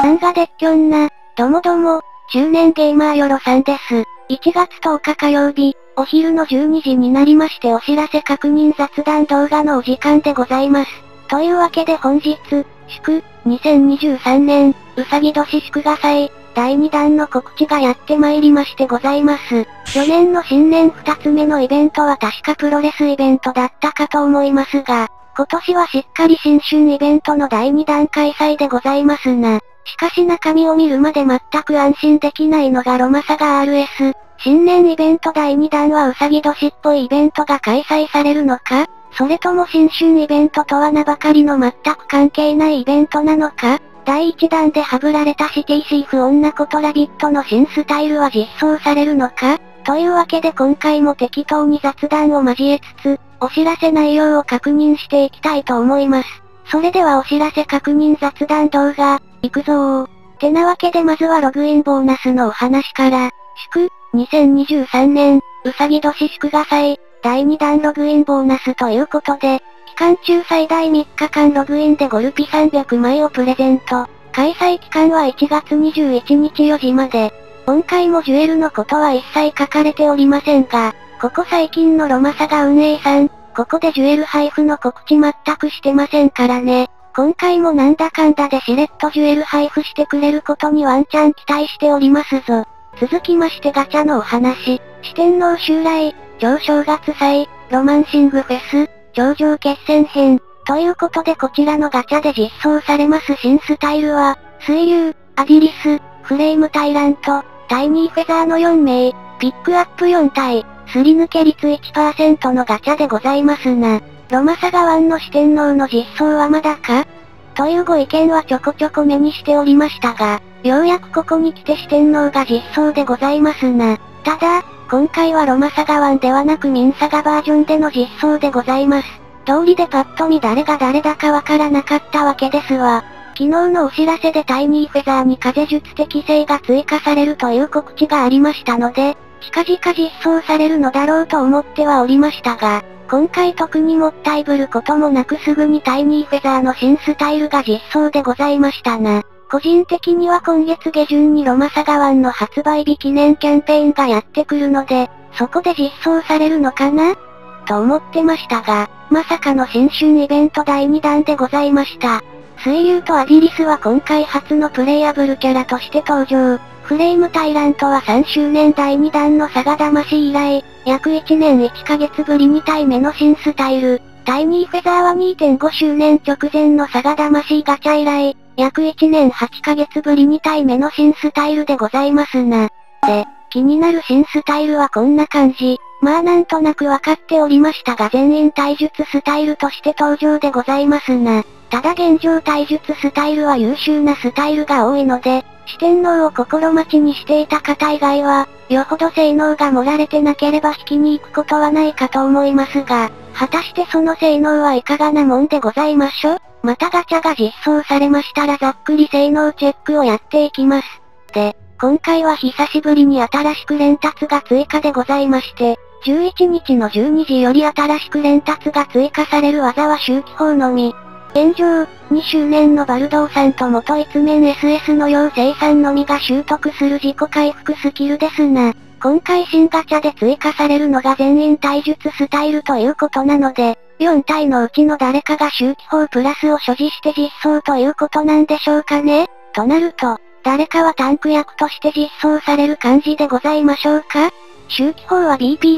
漫画でっきょんな、どもども、中年ゲーマーよろさんです。1月10日火曜日、お昼の12時になりましてお知らせ確認雑談動画のお時間でございます。というわけで本日、祝、2023年、うさぎ年祝賀祭、第2弾の告知がやってまいりましてございます。去年の新年2つ目のイベントは確かプロレスイベントだったかと思いますが、今年はしっかり新春イベントの第2弾開催でございますな。しかし中身を見るまで全く安心できないのがロマサガ RS。新年イベント第2弾はうさぎ年っぽいイベントが開催されるのか、それとも新春イベントとは名ばかりの全く関係ないイベントなのか、第1弾でハブられたシティシーフ女ことラビットの新スタイルは実装されるのか、というわけで今回も適当に雑談を交えつつ、お知らせ内容を確認していきたいと思います。それではお知らせ確認雑談動画、いくぞー。てなわけでまずはログインボーナスのお話から、祝、2023年、うさぎ年祝賀祭、第2弾ログインボーナスということで、期間中最大3日間ログインでゴルピ300枚をプレゼント。開催期間は1月21日4時まで。今回もジュエルのことは一切書かれておりませんが、ここ最近のロマサガ運営さん、ここでジュエル配布の告知全くしてませんからね。今回もなんだかんだでしれっとジュエル配布してくれることにワンチャン期待しておりますぞ。続きましてガチャのお話、四天王襲来、超正月祭、ロマンシングフェス、頂上決戦編、ということでこちらのガチャで実装されます新スタイルは、水流、アディリス、フレイムタイラント、タイニーフェザーの4名、ピックアップ4体、すり抜け率 1% のガチャでございますな。ロマサガ1の四天王の実装はまだかというご意見はちょこちょこ目にしておりましたが、ようやくここに来て四天王が実装でございますな。ただ、今回はロマサガ1ではなくミンサガバージョンでの実装でございます。道理でパッと見誰が誰だかわからなかったわけですわ。昨日のお知らせでタイニーフェザーに風術適性が追加されるという告知がありましたので、近々実装されるのだろうと思ってはおりましたが、今回特にもったいぶることもなくすぐにタイニーフェザーの新スタイルが実装でございましたな。個人的には今月下旬にロマサガ1の発売日記念キャンペーンがやってくるので、そこで実装されるのかなと思ってましたが、まさかの新春イベント第2弾でございました。水流とアディリスは今回初のプレイアブルキャラとして登場。フレイムタイラントは3周年第2弾のサガ魂以来、約1年1ヶ月ぶり2体目の新スタイル。タイニーフェザーは 2.5 周年直前のサガ魂ガチャ以来、約1年8ヶ月ぶり2体目の新スタイルでございますな。で、気になる新スタイルはこんな感じ。まあなんとなくわかっておりましたが全員体術スタイルとして登場でございますな。ただ現状体術スタイルは優秀なスタイルが多いので、四天王を心待ちにしていた方以外は、よほど性能が盛られてなければ引きに行くことはないかと思いますが、果たしてその性能はいかがなもんでございましょう。またガチャが実装されましたらざっくり性能チェックをやっていきます。で、今回は久しぶりに新しく連達が追加でございまして、11日の12時より新しく連達が追加される技は周期砲のみ。現状、2周年のバルドーさんと元一面 SS の妖精さんのみが習得する自己回復スキルですな。今回新ガチャで追加されるのが全員体術スタイルということなので、4体のうちの誰かが周期砲プラスを所持して実装ということなんでしょうかね。となると、誰かはタンク役として実装される感じでございましょうか。周期砲は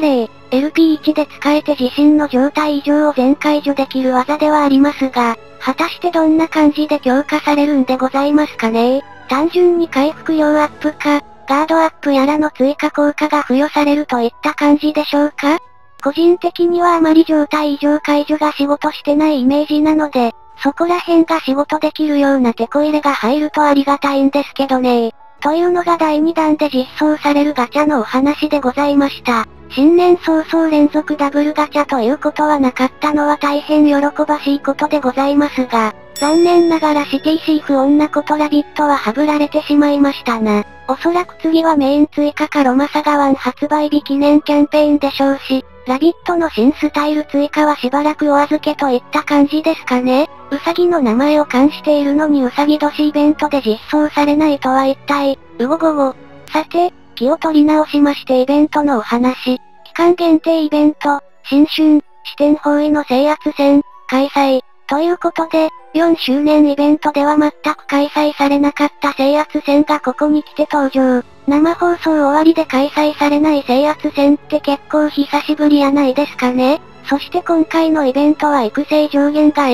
BP0、LP1 で使えて自身の状態異常を全解除できる技ではありますが、果たしてどんな感じで強化されるんでございますかね。単純に回復量アップか、ガードアップやらの追加効果が付与されるといった感じでしょうか。個人的にはあまり状態異常解除が仕事してないイメージなので、そこら辺が仕事できるようなテこ入れが入るとありがたいんですけどね。というのが第2弾で実装されるガチャのお話でございました。新年早々連続ダブルガチャということはなかったのは大変喜ばしいことでございますが、残念ながらシティシーフ女ことラビットはハブられてしまいましたな。おそらく次はメイン追加かロマサガ1発売日記念キャンペーンでしょうし、 ラビットの新スタイル追加はしばらくお預けといった感じですかね。ウサギの名前を冠しているのにウサギ年イベントで実装されないとは一体、うごごご。さて、気を取り直しましてイベントのお話。期間限定イベント、新春、四天包囲の制圧戦、開催。ということで、4周年イベントでは全く開催されなかった制圧戦がここに来て登場。生放送終わりで開催されない制圧戦って結構久しぶりやないですかね。そして今回のイベントは育成上限が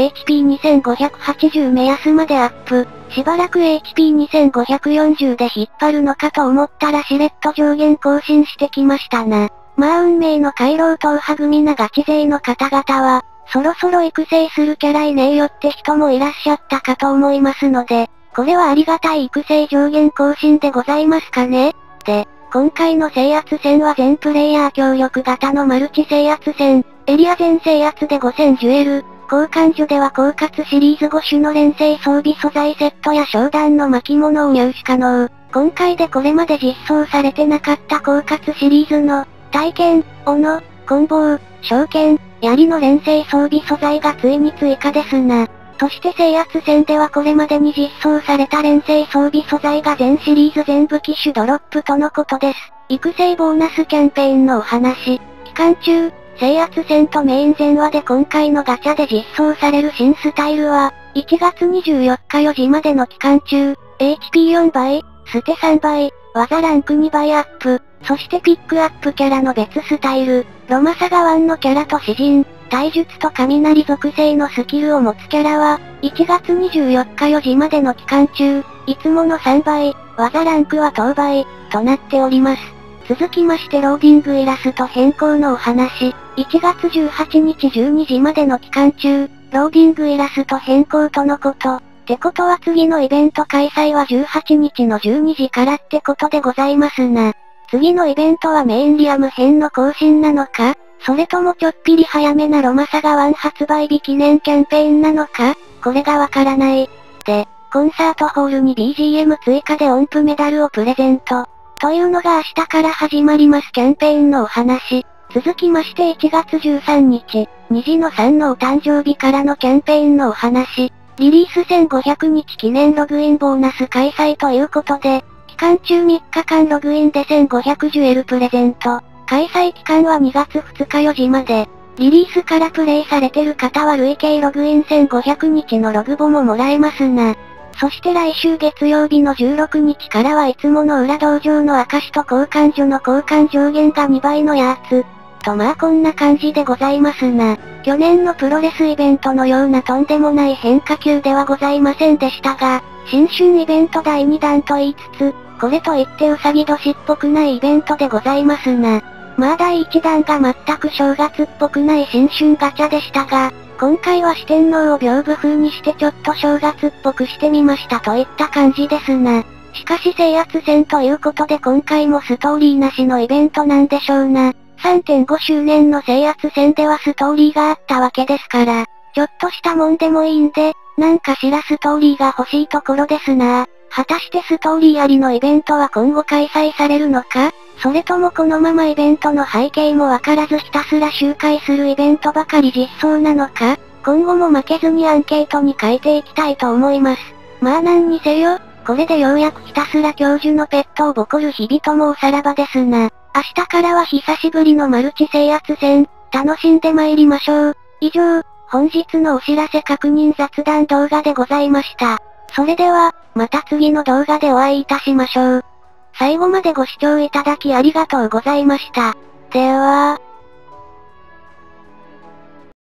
HP2580 目安までアップ。しばらく HP2540 で引っ張るのかと思ったらしれっと上限更新してきましたな。まあ運命の回廊踏破組なガチ勢の方々は、そろそろ育成するキャラいねえよって人もいらっしゃったかと思いますので、これはありがたい育成上限更新でございますかね。で、今回の制圧戦は全プレイヤー協力型のマルチ制圧戦、エリア全制圧で5000ジュエル、交換所では狡猾シリーズ5種の連成装備素材セットや商談の巻物を入手可能。今回でこれまで実装されてなかった狡猾シリーズの、体験、斧、棍棒、召剣、槍の連成装備素材がついに追加ですな。そして制圧戦ではこれまでに実装された連成装備素材が全シリーズ全部機種ドロップとのことです。育成ボーナスキャンペーンのお話。期間中、制圧戦とメイン前話で今回のガチャで実装される新スタイルは、1月24日4時までの期間中、HP4 倍、ステ3倍、技ランク2倍アップ、そしてピックアップキャラの別スタイル、ロマサガワンのキャラと詩人、体術と雷属性のスキルを持つキャラは、1月24日4時までの期間中、いつもの3倍、技ランクは当倍、となっております。続きましてローディングイラスト変更のお話、1月18日12時までの期間中、ローディングイラスト変更とのこと。ってことは次のイベント開催は18日の12時からってことでございますな。次のイベントはメインリアム編の更新なのか、それともちょっぴり早めなロマサガ1発売日記念キャンペーンなのか、これがわからない。で、コンサートホールに BGM 追加で音符メダルをプレゼント。というのが明日から始まりますキャンペーンのお話。続きまして1月13日、虹の3のお誕生日からのキャンペーンのお話。リリース1500日記念ログインボーナス開催ということで、期間中3日間ログインで1500ジュエルプレゼント。開催期間は2月2日4時まで。リリースからプレイされてる方は累計ログイン1500日のログボももらえますな。そして来週月曜日の16日からはいつもの裏道場の証と交換所の交換上限が2倍のやつ。とまあこんな感じでございますな。去年のプロレスイベントのようなとんでもない変化球ではございませんでしたが、新春イベント第2弾と言いつつ、これといってうさぎ年っぽくないイベントでございますな。まあ第1弾が全く正月っぽくない新春ガチャでしたが、今回は四天王を屏風風にしてちょっと正月っぽくしてみましたといった感じですな。しかし制圧戦ということで今回もストーリーなしのイベントなんでしょうな。3.5 周年の制圧戦ではストーリーがあったわけですから、ちょっとしたもんでもいいんで、なんかしらストーリーが欲しいところですな。果たしてストーリーありのイベントは今後開催されるのか、それともこのままイベントの背景もわからずひたすら周回するイベントばかり実装なのか、今後も負けずにアンケートに書いていきたいと思います。まあ何にせよ、これでようやくひたすら教授のペットをボコる日々ともおさらばですな。明日からは久しぶりのマルチ制圧戦、楽しんで参りましょう。以上、本日のお知らせ確認雑談動画でございました。それでは、また次の動画でお会いいたしましょう。最後までご視聴いただきありがとうございました。では、